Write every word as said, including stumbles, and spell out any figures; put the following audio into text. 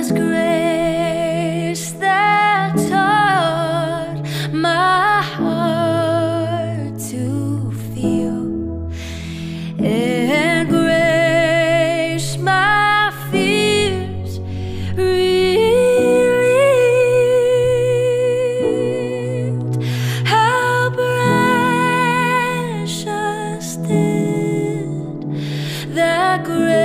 was grace that taught my heart to feel, and grace my fears relieved. How precious did that grace